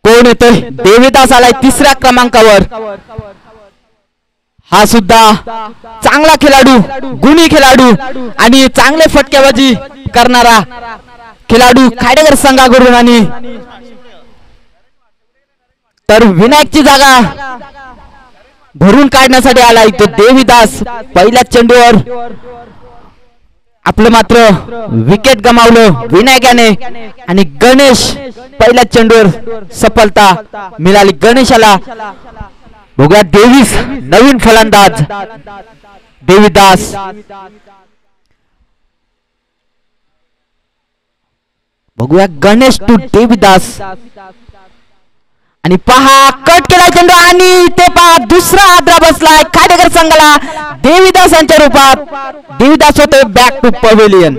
कोण येतोय? देवीदास आलाय तिसऱ्या क्रमांकावर। हा सुद्धा चांगला खेळाडू, गुणी खेळाडू आणि चांगले फटकेबाजी करणारा खेळाडू खाडेकर संघाकडून। आणि तर विनायकची जागा भरून काढण्यासाठी आलाय तो देवीदास। पहिल्या चेंडूवर आपलं मात्र विकेट गमावलं विनायकाने आणि गणेश पहिल्या चेंडूवर सफलता मिळाली गणेशाला। बघूया देवीस नवीन फलंदाज देवीदास। बघूया गणेश टू देवीदास आणि पहा कट केला चेंडू आणि ते पहा दुसरा आद्रा बसलाय खाडेकर संघाला देवीदासांच्या रूपात। देवीदास होते बॅक टू पवेलियन।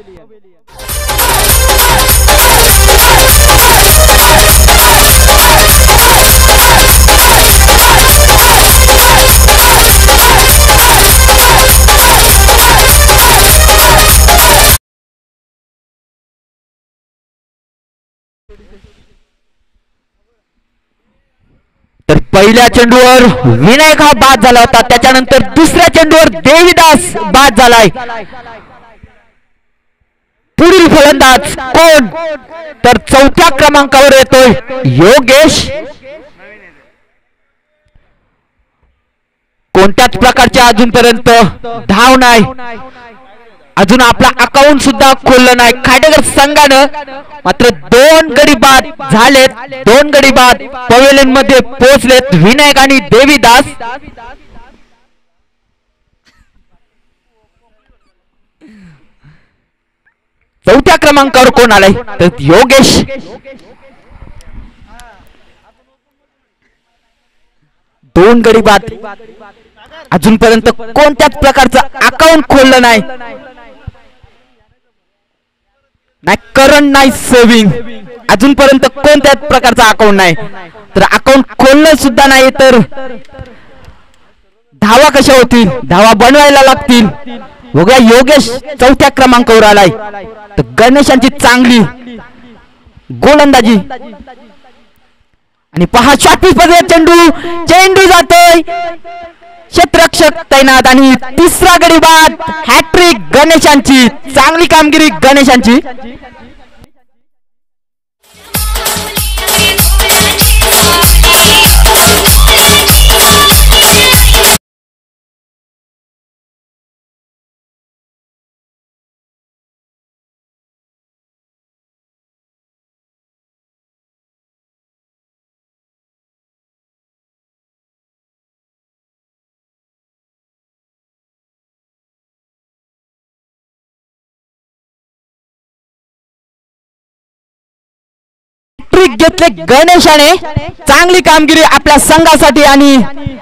तर पहिल्या चेंडूवर विनायक हा बाद झाला होता, त्याच्यानंतर दुसऱ्या चेंडूवर देवीदास बाद झालाय। पुढील फलंदाज कोण? तर चौथ्या क्रमांकावर येतोय योगेश। कोणत्याच प्रकारचे अजूनपर्यंत धाव नाही, अजून आपला अकाउंट सुद्धा खोललं नाही खाडेकर संघानं। मात्र 2 गडी बाद झालेत, 2 गडी बाद पवेलियन मध्ये पोहोचलेत विनायक आणि देवीदास। चौथ्या क्रमांकावर कोण आलाय? तर योगेश। दोन गडी बाद, अजूनपर्यंत कोणत्याच प्रकारचं अकाउंट खोललं नाही, नाही करंट नाही सेव्हिंग, अजूनपर्यंत कोणत्याच प्रकारचा अकाउंट नाही। तर अकाउंट खोलणं सुद्धा नाही तर धावा कशा होतील? धावा बनवायला लागतील। बघा योगेश चौथ्या क्रमांकावर आलाय। तर गणेशांची चांगली गोलंदाजी आणि पहा शॉट मध्ये चेंडू जातोय, क्षेत्ररक्षक तैनात आणि तिसरा गडी बाद। हॅट्रिक गणेशांची, चांगली कामगिरी गणेशांची। घेतले गणेशाने, चांगली कामगिरी आपल्या संघासाठी। आणि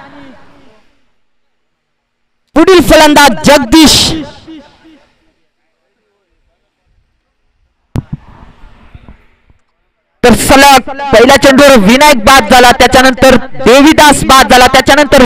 पुढील फलंदाज जगदीश। तर सलग पहिल्या चेंडूवर विनायक बाद झाला, त्याच्यानंतर देवीदास बाद झाला, त्याच्यानंतर